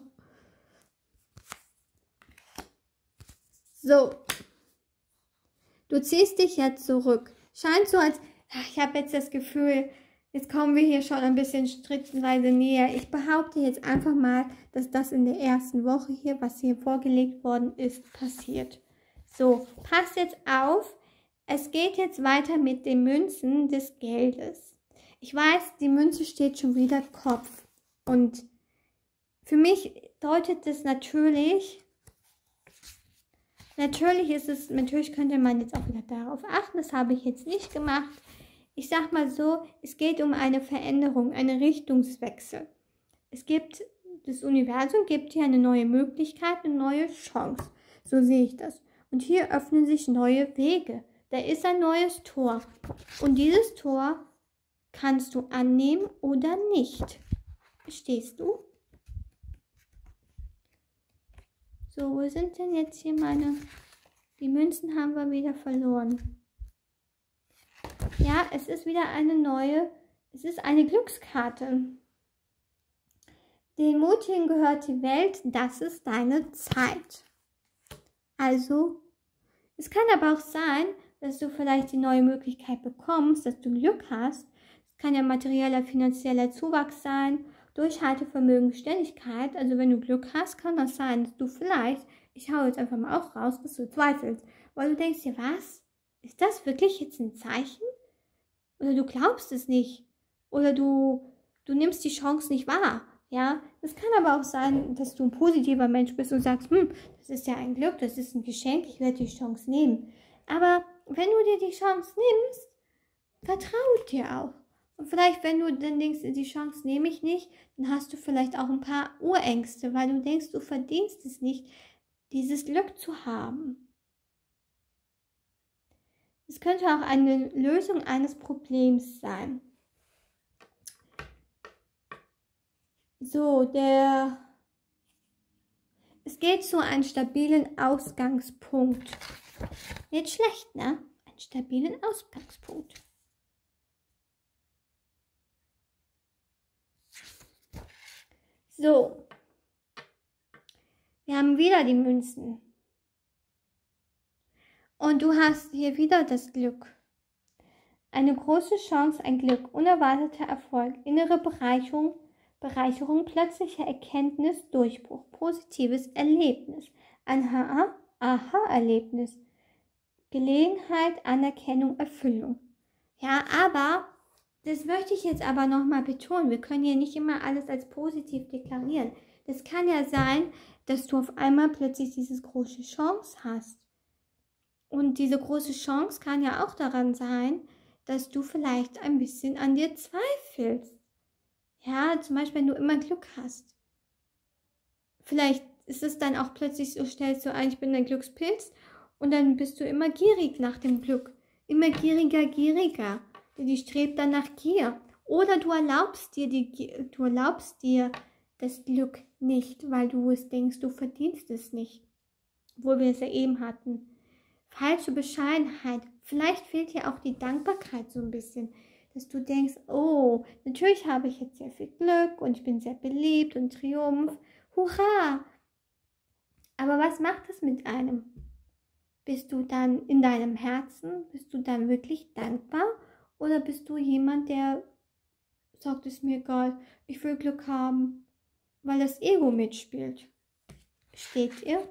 So. Du ziehst dich jetzt zurück. Scheint so, als ich habe jetzt das Gefühl, jetzt kommen wir hier schon ein bisschen strittenweise näher. Ich behaupte jetzt einfach mal, dass das in der ersten Woche hier, was hier vorgelegt worden ist, passiert. So, passt jetzt auf. Es geht jetzt weiter mit den Münzen des Geldes. Ich weiß, die Münze steht schon wieder Kopf. Und für mich deutet das natürlich... Natürlich ist es, natürlich könnte man jetzt auch wieder darauf achten, das habe ich jetzt nicht gemacht. Ich sag mal so, es geht um eine Veränderung, einen Richtungswechsel. Es gibt, das Universum gibt hier eine neue Möglichkeit, eine neue Chance. So sehe ich das. Und hier öffnen sich neue Wege. da ist ein neues Tor. Und dieses Tor kannst du annehmen oder nicht. Verstehst du? So, wo sind denn jetzt hier meine... Die Münzen haben wir wieder verloren. Ja, es ist wieder eine neue... Es ist eine Glückskarte. Den Mutigen gehört die Welt, das ist deine Zeit. Also, es kann aber auch sein, dass du vielleicht die neue Möglichkeit bekommst, dass du Glück hast. Es kann ja materieller, finanzieller Zuwachs sein, Durchhaltevermögen, Beständigkeit. Also wenn du Glück hast, kann das sein, dass du vielleicht, ich hau jetzt einfach mal auch raus, dass du zweifelst, weil du denkst dir, was? Ist das wirklich jetzt ein Zeichen? Oder du glaubst es nicht. Oder du, du nimmst die Chance nicht wahr. Ja, es kann aber auch sein, dass du ein positiver Mensch bist und sagst, hm, das ist ja ein Glück, das ist ein Geschenk, ich werde die Chance nehmen. Aber wenn du dir die Chance nimmst, vertraue dir auch. Und vielleicht, wenn du dann denkst, die Chance nehme ich nicht, dann hast du vielleicht auch ein paar Urängste, weil du denkst, du verdienst es nicht, dieses Glück zu haben. Es könnte auch eine Lösung eines Problems sein. So, der... Es geht zu einem stabilen Ausgangspunkt. Nicht schlecht, ne? Einen stabilen Ausgangspunkt. So. Wir haben wieder die Münzen. Und du hast hier wieder das Glück. Eine große Chance, ein Glück, unerwarteter Erfolg, innere Bereicherung, Bereicherung, plötzliche Erkenntnis, Durchbruch, positives Erlebnis, ein Aha-Erlebnis, Gelegenheit, Anerkennung, Erfüllung. Ja, aber, das möchte ich jetzt aber nochmal betonen, wir können hier nicht immer alles als positiv deklarieren. Das kann ja sein, dass du auf einmal plötzlich diese große Chance hast. Und diese große Chance kann ja auch daran sein, dass du vielleicht ein bisschen an dir zweifelst. Ja, zum Beispiel, wenn du immer Glück hast. Vielleicht ist es dann auch plötzlich so, stellst du ein, ich bin ein Glückspilz und dann bist du immer gierig nach dem Glück. Immer gieriger, gieriger. Die strebt dann nach Gier. Oder du erlaubst dir, die, du erlaubst dir das Glück nicht, weil du es denkst, du verdienst es nicht. Obwohl wir es ja eben hatten. Falsche Bescheidenheit. Vielleicht fehlt dir auch die Dankbarkeit so ein bisschen. Dass du denkst, oh, natürlich habe ich jetzt sehr viel Glück und ich bin sehr beliebt und Triumph. Hurra! Aber was macht das mit einem? Bist du dann in deinem Herzen, bist du dann wirklich dankbar? Oder bist du jemand, der sagt, es mir egal, ich will Glück haben, weil das Ego mitspielt? Steht ihr?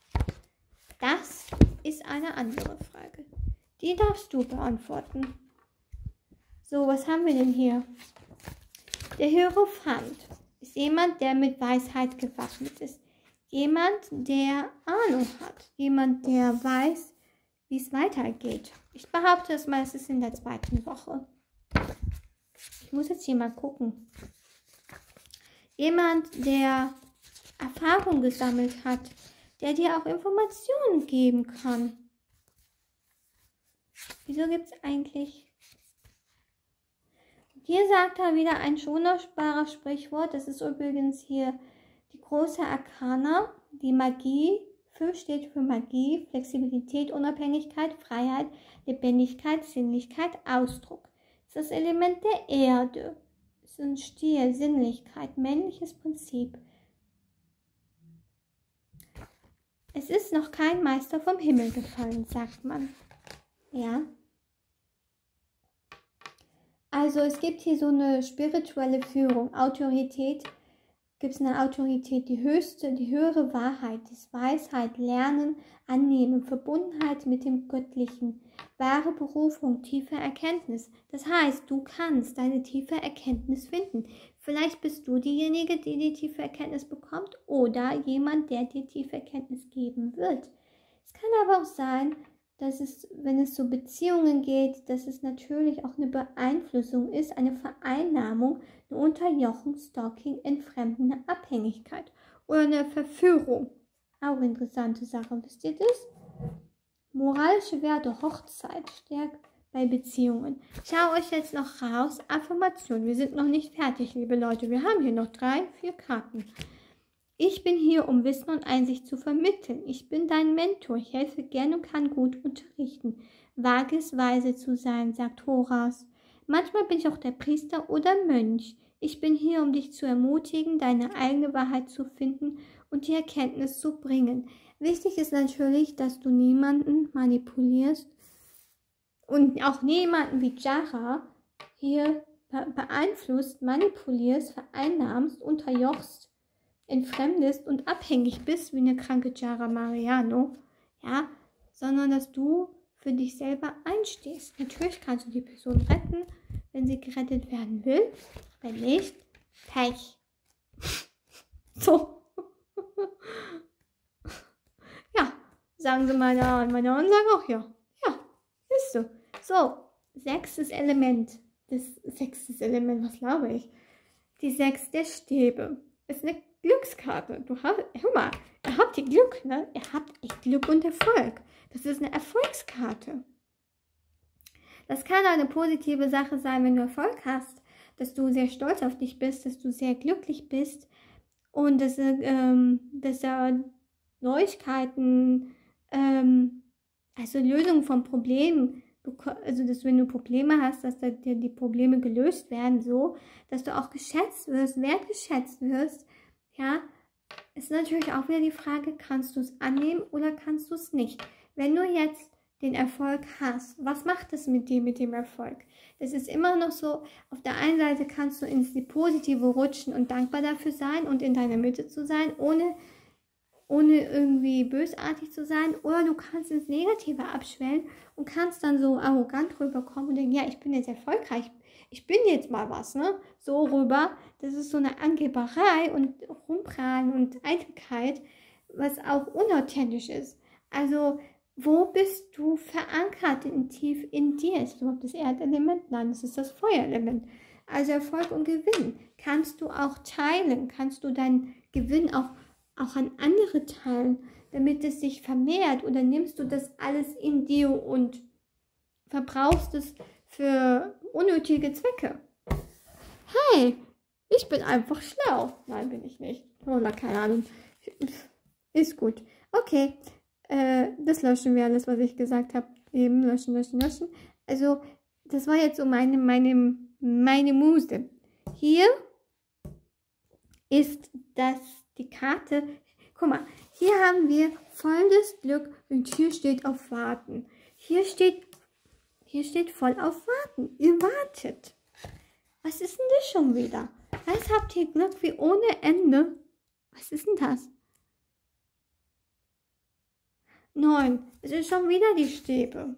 Das ist eine andere Frage. Die darfst du beantworten. So, was haben wir denn hier? Der Hierophant ist jemand, der mit Weisheit gewappnet ist. Jemand, der Ahnung hat. Jemand, der weiß, wie es weitergeht. Ich behaupte es mal, es ist in der zweiten Woche. Ich muss jetzt hier mal gucken. Jemand, der Erfahrung gesammelt hat, der dir auch Informationen geben kann. Wieso gibt es eigentlich... Hier sagt er wieder ein wunderbares Sprichwort. Das ist übrigens hier die große Arkana, die Magie. fünf steht für Magie, Flexibilität, Unabhängigkeit, Freiheit, Lebendigkeit, Sinnlichkeit, Ausdruck. Das ist das Element der Erde. Es ist ein Stier, Sinnlichkeit, männliches Prinzip. Es ist noch kein Meister vom Himmel gefallen, sagt man. Ja. Also es gibt hier so eine spirituelle Führung, Autorität. Gibt es eine Autorität, die höchste, die höhere Wahrheit, die Weisheit, Lernen, Annehmen, Verbundenheit mit dem Göttlichen, wahre Berufung, tiefe Erkenntnis. Das heißt, du kannst deine tiefe Erkenntnis finden. Vielleicht bist du diejenige, die die tiefe Erkenntnis bekommt oder jemand, der dir tiefe Erkenntnis geben wird. Es kann aber auch sein, dass es, wenn es so Beziehungen geht, dass es natürlich auch eine Beeinflussung ist, eine Vereinnahmung, eine Unterjochung, Stalking, entfremdende Abhängigkeit oder eine Verführung. Auch interessante Sache, wisst ihr das? Moralische Werte, Hochzeit, stärkt bei Beziehungen. Schau euch jetzt noch raus. Affirmation. Wir sind noch nicht fertig, liebe Leute. Wir haben hier noch drei, vier Karten. Ich bin hier, um Wissen und Einsicht zu vermitteln. Ich bin dein Mentor. Ich helfe gern und kann gut unterrichten. Wage es, weise zu sein, sagt Horas. Manchmal bin ich auch der Priester oder Mönch. Ich bin hier, um dich zu ermutigen, deine eigene Wahrheit zu finden und die Erkenntnis zu bringen. Wichtig ist natürlich, dass du niemanden manipulierst und auch niemanden wie Jara hier beeinflusst, manipulierst, vereinnahmst, unterjochst, entfremdest und abhängig bist wie eine kranke Jara Mariano, ja, sondern dass du für dich selber einstehst. Natürlich kannst du die Person retten, wenn sie gerettet werden will. Wenn nicht, Pech. So. Ja, sagen sie meine Ohren. Meine Ohren sagen auch ja. Ja, ist so. So, sechstes Element. Das sechstes Element, was glaube ich? Die sechs der Stäbe. Ist eine Glückskarte. Du hast, hör mal, ihr habt ihr Glück, ne? Ihr habt echt Glück und Erfolg. Das ist eine Erfolgskarte. Das kann eine positive Sache sein, wenn du Erfolg hast, dass du sehr stolz auf dich bist, dass du sehr glücklich bist und dass, ähm, dass äh, Neuigkeiten, ähm, also Lösungen von Problemen, also dass wenn du Probleme hast, dass da dir die Probleme gelöst werden, so, dass du auch geschätzt wirst, wertgeschätzt wirst, ja, ist natürlich auch wieder die Frage, kannst du es annehmen oder kannst du es nicht? Wenn du jetzt den Erfolg hast, was macht es mit dir, mit dem Erfolg? Das ist immer noch so, auf der einen Seite kannst du ins Positive rutschen und dankbar dafür sein und in deiner Mitte zu sein, ohne, ohne irgendwie bösartig zu sein, oder du kannst ins Negative abschwellen und kannst dann so arrogant rüberkommen und denken, ja, ich bin jetzt erfolgreich, ich bin jetzt mal was, ne? So rüber, das ist so eine Angeberei und Rumprahlen und Eitelkeit, was auch unauthentisch ist. Also, wo bist du verankert in, tief in dir? Ist überhaupt das Erdelement? Nein, das ist das Feuerelement. Also Erfolg und Gewinn kannst du auch teilen. Kannst du deinen Gewinn auch, auch an andere teilen, damit es sich vermehrt? Oder nimmst du das alles in dir und verbrauchst es für unnötige Zwecke? Hey, ich bin einfach schlau. Nein, bin ich nicht. Oder keine Ahnung. Ist gut. Okay. Das löschen wir alles, was ich gesagt habe. Eben löschen, löschen, löschen. Also, das war jetzt so meine, meine, meine Muse. Hier ist das, die Karte. Guck mal, hier haben wir volles Glück und hier steht auf Warten. Hier steht, hier steht voll auf Warten. Ihr wartet. Was ist denn das schon wieder? Was habt ihr Glück wie ohne Ende? Was ist denn das? Neun. Es ist schon wieder die Stäbe.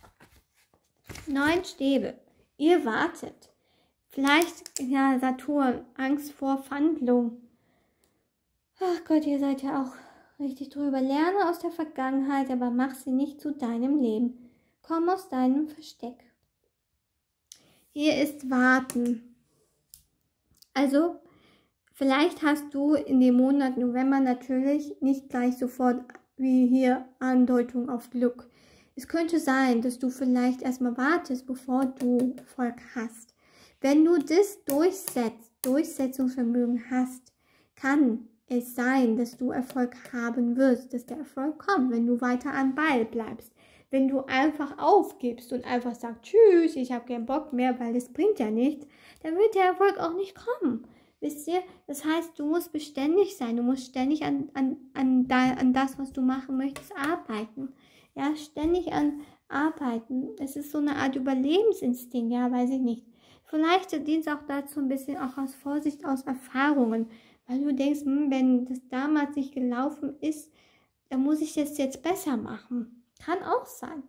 Neun Stäbe. Ihr wartet. Vielleicht, ja, Saturn, Angst vor Verhandlung. Ach Gott, ihr seid ja auch richtig drüber. Lerne aus der Vergangenheit, aber mach sie nicht zu deinem Leben. Komm aus deinem Versteck. Hier ist Warten. Also, vielleicht hast du in dem Monat November natürlich nicht gleich sofort wie hier Andeutung auf Glück. Es könnte sein, dass du vielleicht erstmal wartest, bevor du Erfolg hast. Wenn du das durchsetzt, Durchsetzungsvermögen hast, kann es sein, dass du Erfolg haben wirst, dass der Erfolg kommt, wenn du weiter am Ball bleibst. Wenn du einfach aufgibst und einfach sagst, tschüss, ich habe keinen Bock mehr, weil das bringt ja nichts, dann wird der Erfolg auch nicht kommen. Wisst ihr? Das heißt, du musst beständig sein, du musst ständig an, an, an, da, an das, was du machen möchtest, arbeiten. Ja, ständig an arbeiten. Es ist so eine Art Überlebensinstinkt, ja, weiß ich nicht. Vielleicht dient es auch dazu ein bisschen auch aus Vorsicht, aus Erfahrungen, weil du denkst, hm, wenn das damals nicht gelaufen ist, dann muss ich das jetzt besser machen. Kann auch sein.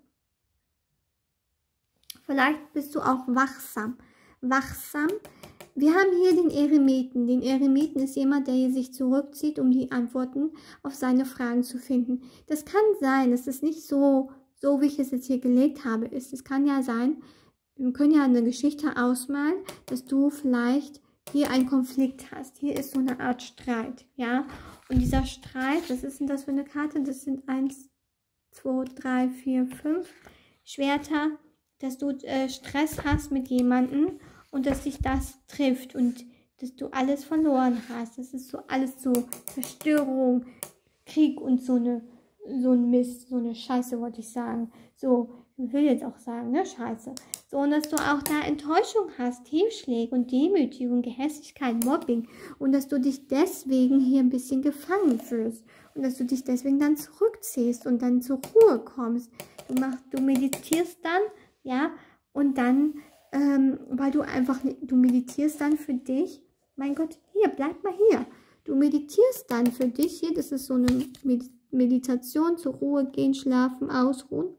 Vielleicht bist du auch wachsam. Wachsam. Wir haben hier den Eremiten. Den Eremiten ist jemand, der sich zurückzieht, um die Antworten auf seine Fragen zu finden. Das kann sein, dass es nicht so, so wie ich es jetzt hier gelegt habe, ist. Es kann ja sein, wir können ja eine Geschichte ausmalen, dass du vielleicht hier einen Konflikt hast. Hier ist so eine Art Streit, ja. Und dieser Streit, was ist denn das für eine Karte? Das sind eins, zwei, drei, vier, fünf Schwerter, dass du äh, Stress hast mit jemandem und dass dich das trifft und dass du alles verloren hast. Das ist so alles so Zerstörung, Krieg und so eine so ein Mist, so eine Scheiße, wollte ich sagen. So, ich will jetzt auch sagen, ne, Scheiße. So, und dass du auch da Enttäuschung hast, Tiefschläge und Demütigung, Gehässigkeit, Mobbing und dass du dich deswegen hier ein bisschen gefangen fühlst und dass du dich deswegen dann zurückziehst und dann zur Ruhe kommst. Du machst, du meditierst dann, ja, und dann, ähm, weil du einfach, du meditierst dann für dich, mein Gott, hier, bleib mal hier. Du meditierst dann für dich, hier, das ist so eine Meditation, Meditation, zur Ruhe gehen, schlafen, ausruhen,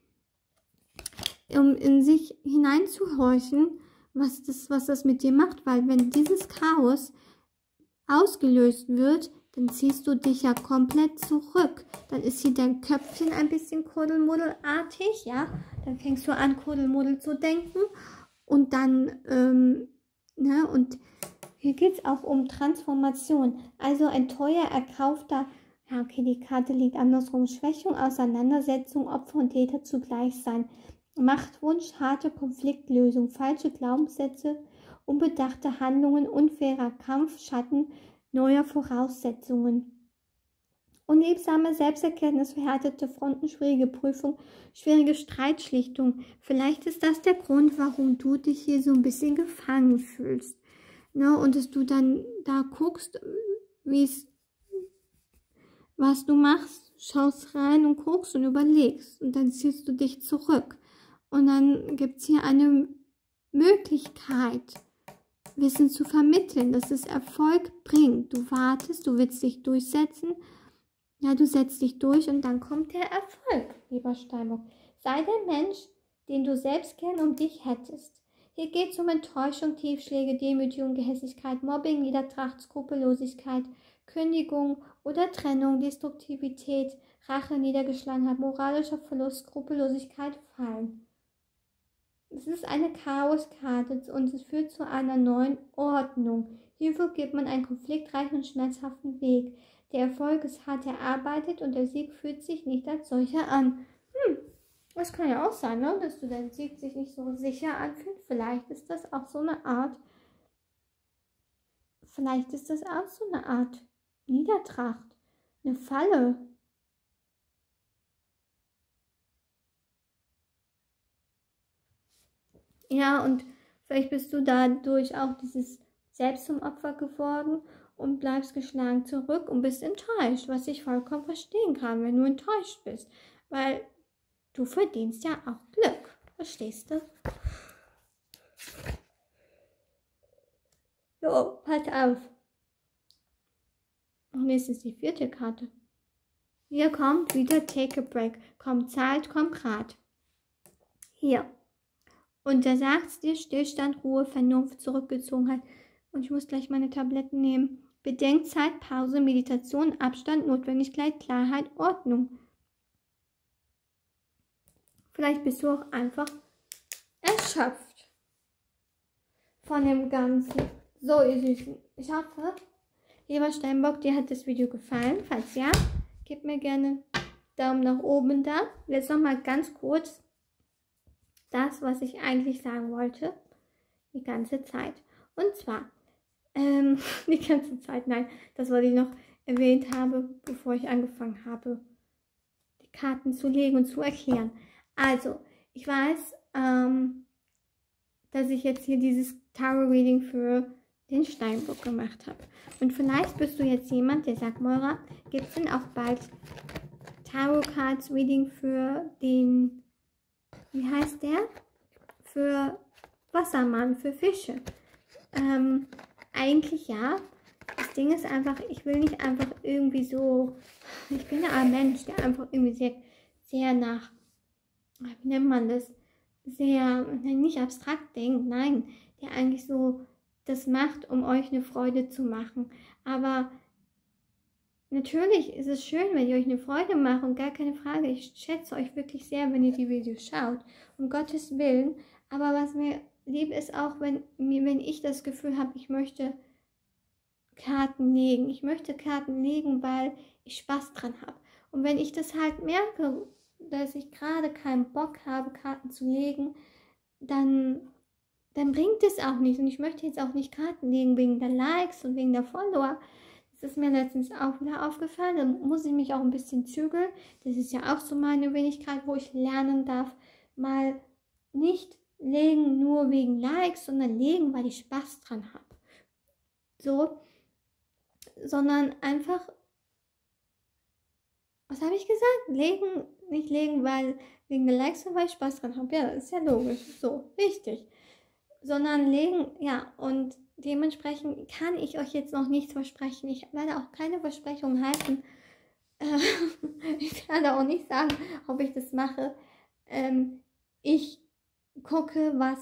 um in sich hineinzuhorchen, was das, was das mit dir macht, weil wenn dieses Chaos ausgelöst wird, dann ziehst du dich ja komplett zurück. Dann ist hier dein Köpfchen ein bisschen kuddelmuddelartig, ja, dann fängst du an, kuddelmuddel zu denken und dann, ähm, ne, und hier geht es auch um Transformation, also ein teuer erkaufter. Ja, okay, die Karte liegt andersrum. Schwächung, Auseinandersetzung, Opfer und Täter zugleich sein. Machtwunsch, harte Konfliktlösung, falsche Glaubenssätze, unbedachte Handlungen, unfairer Kampf, Schatten neuer Voraussetzungen. Unliebsame Selbsterkenntnis, verhärtete Fronten, schwierige Prüfung, schwierige Streitschlichtung. Vielleicht ist das der Grund, warum du dich hier so ein bisschen gefangen fühlst. Ne? Und dass du dann da guckst, wie es was du machst, schaust rein und guckst und überlegst und dann ziehst du dich zurück. Und dann gibt es hier eine Möglichkeit, Wissen zu vermitteln, dass es Erfolg bringt. Du wartest, du willst dich durchsetzen, ja, du setzt dich durch und dann kommt der Erfolg, lieber Steinbock. Sei der Mensch, den du selbst gern um dich hättest. Hier geht es um Enttäuschung, Tiefschläge, Demütigung, Gehässigkeit, Mobbing, Niedertracht, Skrupellosigkeit, Kündigung oder Trennung, Destruktivität, Rache, Niedergeschlagenheit, moralischer Verlust, Skrupellosigkeit, Fallen. Es ist eine Chaoskarte und es führt zu einer neuen Ordnung. Hierfür geht man einen konfliktreichen und schmerzhaften Weg. Der Erfolg ist hart erarbeitet und der Sieg fühlt sich nicht als solcher an. Hm, das kann ja auch sein, ne? Dass du dein Sieg sich nicht so sicher anfühlt. Vielleicht ist das auch so eine Art, vielleicht ist das auch so eine Art Niedertracht, eine Falle. Ja, und vielleicht bist du dadurch auch dieses Selbst zum Opfer geworden und bleibst geschlagen zurück und bist enttäuscht, was ich vollkommen verstehen kann, wenn du enttäuscht bist, weil du verdienst ja auch Glück, verstehst du? So, pass auf. Und jetzt ist die vierte Karte. Hier kommt wieder Take a Break. Kommt Zeit, kommt Rat. Hier. Und da sagt es dir Stillstand, Ruhe, Vernunft, Zurückgezogenheit. Und ich muss gleich meine Tabletten nehmen. Bedenkzeit, Pause, Meditation, Abstand, Notwendigkeit, Klarheit, Ordnung. Vielleicht bist du auch einfach erschöpft von dem Ganzen. So, ihr Süßen. Ich hoffe, lieber Steinbock, dir hat das Video gefallen. Falls ja, gib mir gerne Daumen nach oben da. Jetzt nochmal ganz kurz das, was ich eigentlich sagen wollte. Die ganze Zeit. Und zwar, ähm, die ganze Zeit, nein, das, was ich noch erwähnt habe, bevor ich angefangen habe, die Karten zu legen und zu erklären. Also, ich weiß, ähm, dass ich jetzt hier dieses Tarot-Reading für den Steinbock gemacht habe. Und vielleicht bist du jetzt jemand, der sagt, Moira, gibt es denn auch bald Tarot-Cards-Reading für den, wie heißt der? Für Wassermann, für Fische. Ähm, eigentlich ja. Das Ding ist einfach, ich will nicht einfach irgendwie so, ich bin ja ein Mensch, der einfach irgendwie sehr, sehr nach, wie nennt man das, sehr, nicht abstrakt denkt, nein, der eigentlich so das macht, um euch eine Freude zu machen. Aber natürlich ist es schön, wenn ihr euch eine Freude macht und gar keine Frage. Ich schätze euch wirklich sehr, wenn ihr die Videos schaut, um Gottes Willen. Aber was mir lieb ist auch, wenn, wenn ich das Gefühl habe, ich möchte Karten legen. Ich möchte Karten legen, weil ich Spaß dran habe. Und wenn ich das halt merke, dass ich gerade keinen Bock habe, Karten zu legen, dann, dann bringt es auch nichts. Und ich möchte jetzt auch nicht Karten legen wegen der Likes und wegen der Follower. Das ist mir letztens auch wieder aufgefallen. Da muss ich mich auch ein bisschen zügeln. Das ist ja auch so meine Wenigkeit, wo ich lernen darf, mal nicht legen nur wegen Likes, sondern legen, weil ich Spaß dran habe. So, sondern einfach, was habe ich gesagt? Legen, nicht legen, weil wegen der Likes, weil ich Spaß dran habe. Ja, das ist ja logisch. So, richtig. Sondern legen, ja, und dementsprechend kann ich euch jetzt noch nichts versprechen. Ich werde auch keine Versprechungen halten. Äh, ich werde auch nicht sagen, ob ich das mache. Ähm, ich gucke, was,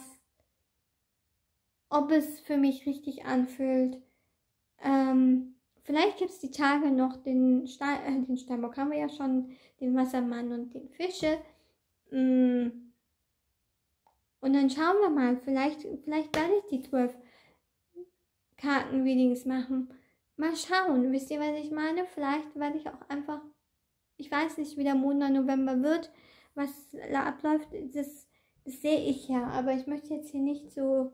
ob es für mich richtig anfühlt. Ähm, vielleicht gibt es die Tage noch den, Stein, äh, den Steinbock haben wir ja schon, den Wassermann und den Fische. Mm. Und dann schauen wir mal, vielleicht, vielleicht werde ich die zwölf Karten-Readings machen. Mal schauen, wisst ihr, was ich meine? Vielleicht werde ich auch einfach, ich weiß nicht, wie der Monat November wird, was da abläuft, das, das sehe ich ja. Aber ich möchte jetzt hier nicht so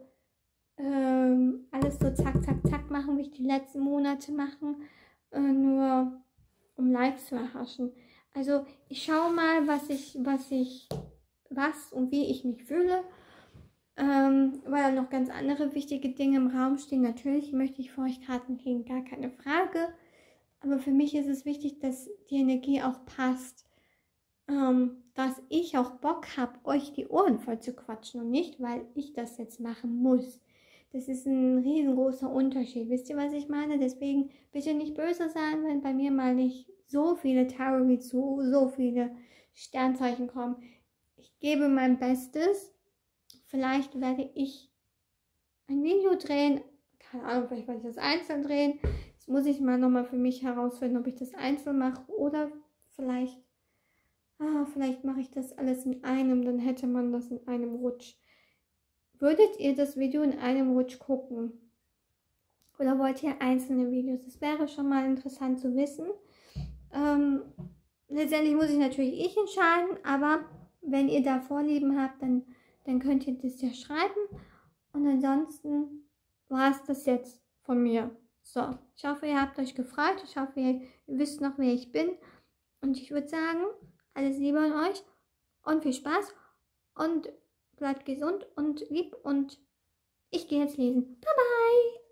ähm, alles so zack, zack, zack machen, wie ich die letzten Monate machen, äh, nur um Likes zu erhaschen. Also ich schaue mal, was ich, was ich, was und wie ich mich fühle. Ähm, weil noch ganz andere wichtige Dinge im Raum stehen. Natürlich möchte ich für euch Karten kriegen, gar keine Frage. Aber für mich ist es wichtig, dass die Energie auch passt. Ähm, dass ich auch Bock habe, euch die Ohren voll zu quatschen und nicht, weil ich das jetzt machen muss. Das ist ein riesengroßer Unterschied. Wisst ihr, was ich meine? Deswegen bitte nicht böse sein, wenn bei mir mal nicht so viele Tarot zu, so viele Sternzeichen kommen. Ich gebe mein Bestes. Vielleicht werde ich ein Video drehen, keine Ahnung, vielleicht werde ich das einzeln drehen. Jetzt muss ich mal nochmal für mich herausfinden, ob ich das einzeln mache oder vielleicht, ah, vielleicht mache ich das alles in einem, dann hätte man das in einem Rutsch. Würdet ihr das Video in einem Rutsch gucken? Oder wollt ihr einzelne Videos? Das wäre schon mal interessant zu wissen. Ähm, letztendlich muss ich natürlich ich entscheiden, aber wenn ihr da Vorlieben habt, dann dann könnt ihr das ja schreiben. Und ansonsten war es das jetzt von mir. So, ich hoffe, ihr habt euch gefreut. Ich hoffe, ihr wisst noch, wer ich bin. Und ich würde sagen, alles Liebe an euch und viel Spaß. Und bleibt gesund und lieb. Und ich gehe jetzt lesen. Bye, bye!